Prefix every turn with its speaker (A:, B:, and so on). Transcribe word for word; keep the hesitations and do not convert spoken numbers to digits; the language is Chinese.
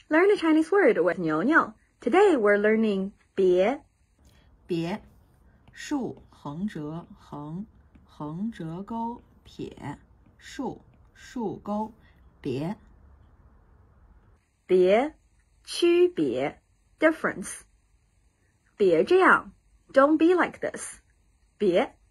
A: Learn a Chinese word with 牛牛. Today we're learning 别
B: 别竖横折横横折钩撇竖竖钩别
A: 别区别 difference 别这样 don't be like this 别